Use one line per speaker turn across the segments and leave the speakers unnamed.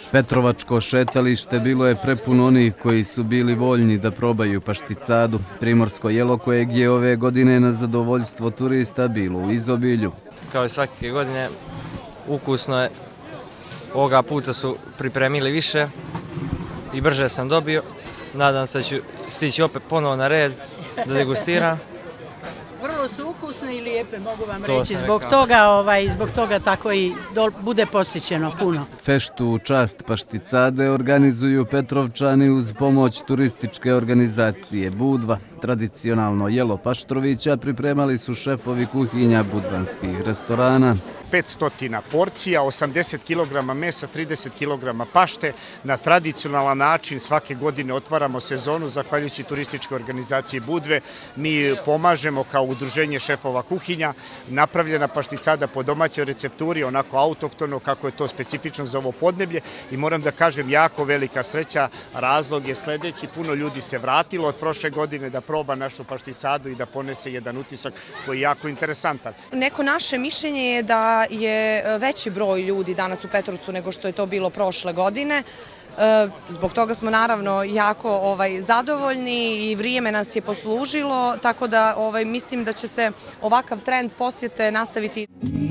Petrovačko šetalište bilo je prepuno onih koji su bili voljni da probaju pašticadu, primorsko jelo kojeg je ove godine na zadovoljstvo turista bilo u izobilju.
Kao i svake godine, ukusno je. Ovoga puta su pripremili više i brže sam dobio. Nadam se da ću stići opet ponovo na red da degustiram.
Vrlo su ukusne i lijepe, mogu vam reći. Zbog toga tako i bude posjećeno puno.
Feštu u čast pašticade organizuju Petrovčani uz pomoć turističke organizacije Budva. Tradicionalno jelo Paštrovića pripremali su šefovi kuhinja budvanskih restorana.
500 porcija, 80 kg mesa, 30 kg pašte. Na tradicionalan način svake godine otvaramo sezonu zahvaljujući turističkoj organizaciji Budve. Mi pomažemo kao udruženje šefova kuhinja. Napravljena pašticada po domaćoj recepturi, onako autohtono kako je to specifično za ovo podneblje. I moram da kažem, jako velika sreća. Razlog je sledeći, puno ljudi se vratilo od prošle godine da proba našu pašticadu i da ponese jedan utisak koji je jako interesantan.
Neko naše mišljenje je da je veći broj ljudi danas u Petrovcu nego što je to bilo prošle godine. Zbog toga smo naravno jako zadovoljni i vrijeme nas je poslužilo, tako da mislim da će se ovakav trend posjete nastaviti.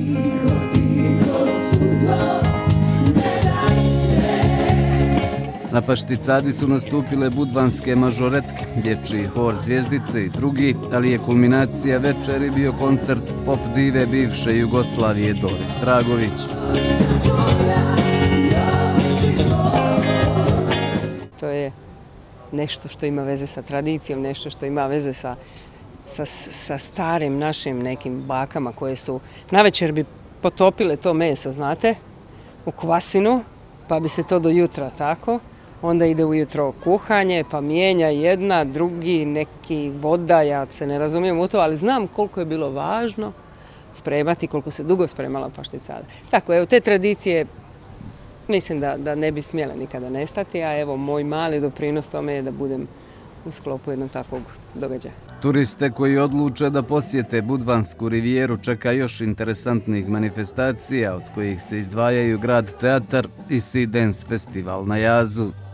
Na pašticadi su nastupile budvanske mažoretke, dječji hor Zvijezdice i drugi, ali je kulminacija večeri bio koncert pop dive bivše Jugoslavije Doris Dragović.
To je nešto što ima veze sa tradicijom, nešto što ima veze sa starim našim nekim bakama koje su navečer bi potopile to meso, znate, u kvasinu, pa bi se to do jutra tako. Onda ide ujutro kuhanje, pa mijenja jedna, drugi, neki voda, ja se ne razumijem u to, ali znam koliko je bilo važno spremati, koliko se dugo spremala pašticada. Tako, evo, te tradicije mislim da ne bi smjele nikada nestati, a evo, moj mali doprinos tome je da budem u sklopu jednog takvog događaja.
Turiste koji odluče da posjete Budvansku rivijeru čeka još interesantnih manifestacija, od kojih se izdvajaju Grad teatar i Sea Dance festival na Jazu.